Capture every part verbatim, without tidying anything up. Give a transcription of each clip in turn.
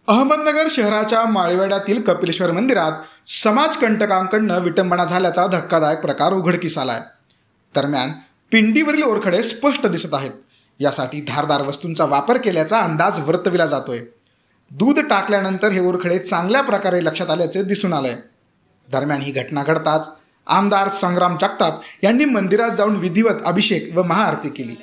अहमदनगर शहराच्या माळीवाड्यातील कपिलेश्वर मंदिरात समाजकंटकांकडून विटंबना झाल्याचा धक्कादायक प्रकार उघडकीस आलाय। दरम्यान पिंडीवरील ओरखडे स्पष्ट दिसत आहेत। यासाठी धारदार वस्तूंचा वापर केल्याचा अंदाज वर्तविला जातोय। दूध टाकल्यानंतर हे ओरखडे चांगल्या प्रकारे लक्षात आल्याचे दिसून आलंय। दरम्यान ही घटना घडताच आमदार संग्राम जगताप यांनी मंदिरात जाऊन विधिवत अभिषेक व महाआरती केली।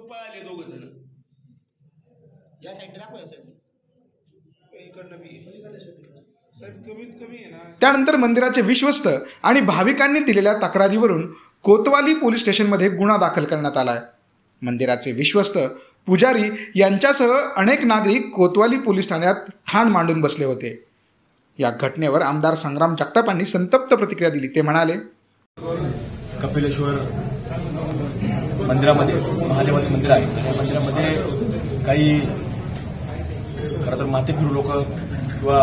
त्यानंतर मंदिराचे विश्वस्त आणि भाविकांनी दिलेल्या तक्रारीवरून कोतवाली पोलीस स्टेशनमध्ये गुन्हा दाखल करण्यात आलाय। मंदिराचे विश्वस्त पुजारी यांच्यासह अनेक नागरिक कोतवाली पोलीस ठाण्यात ठाण मांडून बसले होते। या घटनेवर आमदार संग्राम जगताप यांनी संतप्त प्रतिक्रिया दिली। ते म्हणाले, कपिलेश्वर मंदिरामध्ये महादेवाचं मंदिर आहे। त्या मंदिरामध्ये काही खरं तर माथेफिरू लोक किंवा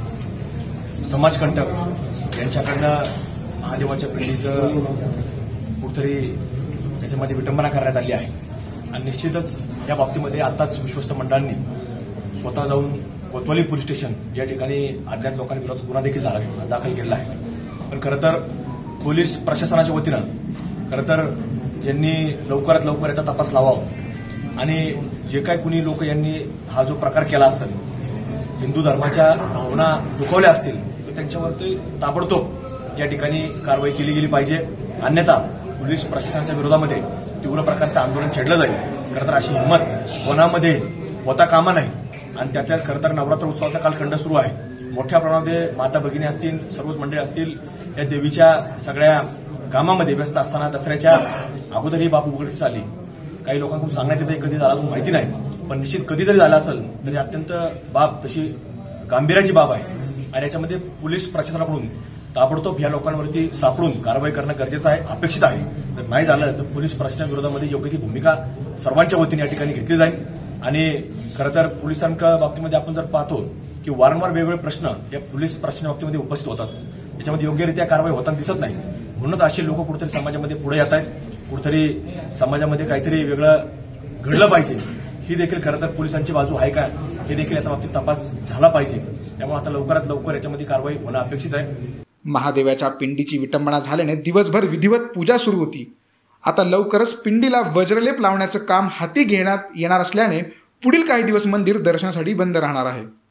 समाजकंटक यांच्याकडनं महादेवाच्या पिंडीचं कुठेतरी त्याच्यामध्ये विटंबना करण्यात आली आहे आणि निश्चितच या बाबतीमध्ये आताच विश्वस्त मंडळांनी स्वतः जाऊन कोतवाली पोलीस स्टेशन या ठिकाणी अज्ञात लोकांविरोधात गुन्हा देखील दाखल केलेला आहे। पण खरं तर पोलीस प्रशासनाच्या वतीनं खरं तर यांनी लवकरात लवकर याचा तपास लावावा आणि जे काही कुणी लोक यांनी हा जो प्रकार केला असेल, हिंदू धर्माच्या भावना दुखावल्या असतील, तर त्यांच्यावरती ताबडतोब या ठिकाणी कारवाई केली गेली पाहिजे। अन्यथा पोलीस प्रशासनाच्या विरोधामध्ये तीव्र प्रकारचं आंदोलन छेडलं जाईल। खरं तर अशी हिंमत कोणामध्ये होता कामा नाही आणि त्यातल्यात खरं तर नवरात्र उत्सवाचा कालखंड सुरू आहे। मोठ्या प्रमाणामध्ये माता भगिनी असतील, सर्वच मंडळी असतील, या देवीच्या सगळ्या कामामध्ये व्यस्त असताना दसऱ्याच्या अगोदर ही बाब उघडकीस आली। काही लोकांकडून सांगण्यात येते कधी झाला अजून माहिती नाही, पण निश्चित कधी जरी झाला असेल तरी अत्यंत बाब तशी गांभीर्याची बाब आहे आणि याच्यामध्ये पोलीस प्रशासनाकडून ताबडतोब या लोकांवरती सापडून कारवाई करणं गरजेचं आहे, अपेक्षित आहे। जर नाही झालं तर पोलीस प्रशासनाविरोधामध्ये योग्य ती भूमिका सर्वांच्या वतीने या ठिकाणी घेतली जाईल। आणि खरं तर पोलिसांच्या बाबतीमध्ये आपण जर पाहतो की वारंवार वेगवेगळे प्रश्न या पोलीस प्रशासना बाबतीमध्ये उपस्थित होतात, याच्यामध्ये योग्यरित्या कारवाई होताना दिसत नाही। म्हणूनच असे लोक कुठेतरी समाजामध्ये पुढे येत आहेत, कुठेतरी समाजामध्ये काहीतरी वेगळं घडलं पाहिजे, ही देखील खरं तर पोलिसांची बाजू आहे का हे देखील याच्या बाबतीत तपास झाला पाहिजे। त्यामुळे आता लवकरात लवकर याच्यामध्ये कारवाई होणं अपेक्षित आहे। महादेवाच्या पिंडीची विटंबना झाल्याने दिवसभर विधिवत पूजा सुरू होती। आता लवकरच पिंडीला वज्रलेप लावण्याचं काम हाती घेण्यात येणार असल्याने पुढील काही दिवस मंदिर दर्शनासाठी बंद राहणार आहे।